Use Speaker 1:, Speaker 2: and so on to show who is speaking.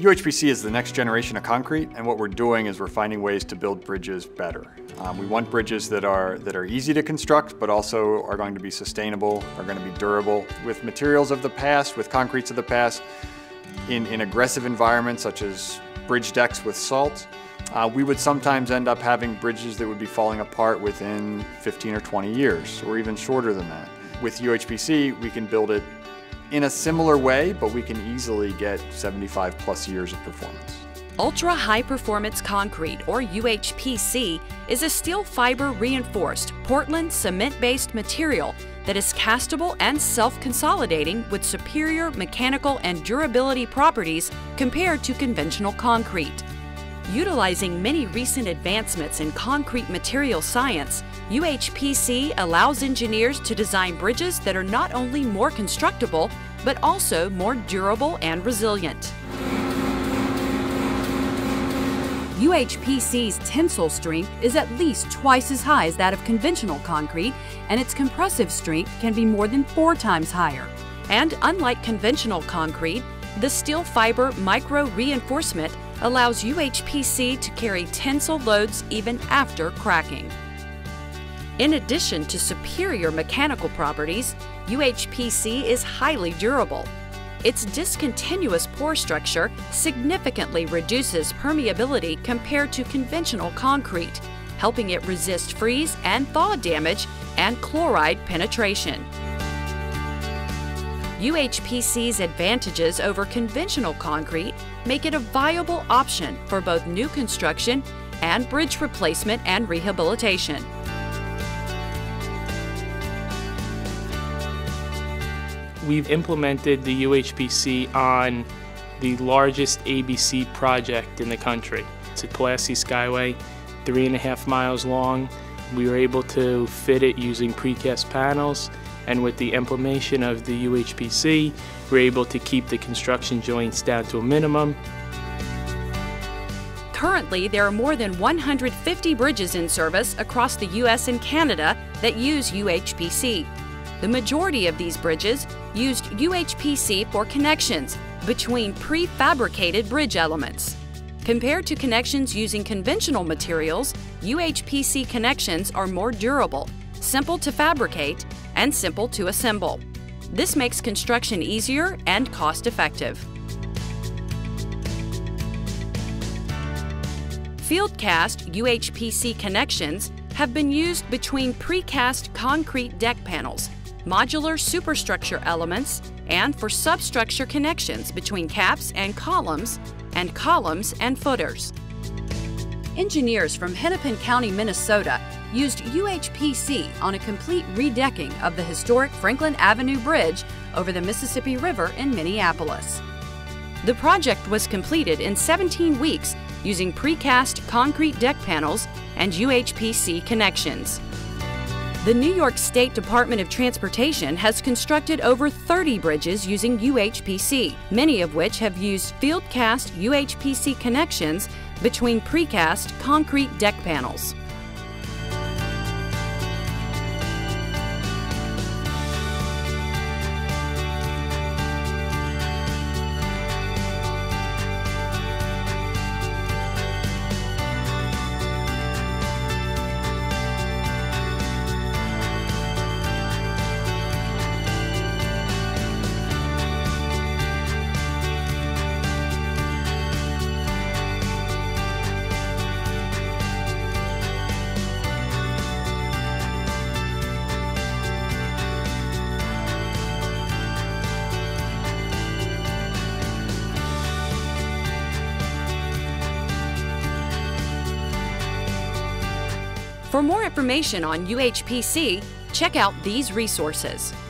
Speaker 1: UHPC is the next generation of concrete, and what we're doing is we're finding ways to build bridges better. We want bridges that are easy to construct, but also are going to be sustainable, are going to be durable. With materials of the past, with concretes of the past, in aggressive environments such as bridge decks with salt, we would sometimes end up having bridges that would be falling apart within 15 or 20 years, or even shorter than that. With UHPC, we can build it in a similar way, but we can easily get 75+ years of performance.
Speaker 2: Ultra High Performance Concrete, or UHPC, is a steel fiber reinforced Portland cement-based material that is castable and self-consolidating with superior mechanical and durability properties compared to conventional concrete. Utilizing many recent advancements in concrete material science, UHPC allows engineers to design bridges that are not only more constructible, but also more durable and resilient. UHPC's tensile strength is at least twice as high as that of conventional concrete, and its compressive strength can be more than 4 times higher. And unlike conventional concrete, the steel fiber micro-reinforcement allows UHPC to carry tensile loads even after cracking. In addition to superior mechanical properties, UHPC is highly durable. Its discontinuous pore structure significantly reduces permeability compared to conventional concrete, helping it resist freeze and thaw damage and chloride penetration. UHPC's advantages over conventional concrete make it a viable option for both new construction and bridge replacement and rehabilitation.
Speaker 3: We've implemented the UHPC on the largest ABC project in the country. It's at Pulaski Skyway, 3.5 miles long. We were able to fit it using precast panels, and with the implementation of the UHPC, we're able to keep the construction joints down to a minimum.
Speaker 2: Currently, there are more than 150 bridges in service across the U.S. and Canada that use UHPC. The majority of these bridges used UHPC for connections between prefabricated bridge elements. Compared to connections using conventional materials, UHPC connections are more durable, simple to fabricate, and simple to assemble. This makes construction easier and cost-effective. Field-cast UHPC connections have been used between precast concrete deck panels, modular superstructure elements, and for substructure connections between caps and columns and footers. Engineers from Hennepin County, Minnesota used UHPC on a complete redecking of the historic Franklin Avenue Bridge over the Mississippi River in Minneapolis. The project was completed in 17 weeks using precast concrete deck panels and UHPC connections. The New York State Department of Transportation has constructed over 30 bridges using UHPC, many of which have used field-cast UHPC connections between precast concrete deck panels. For more information on UHPC, check out these resources.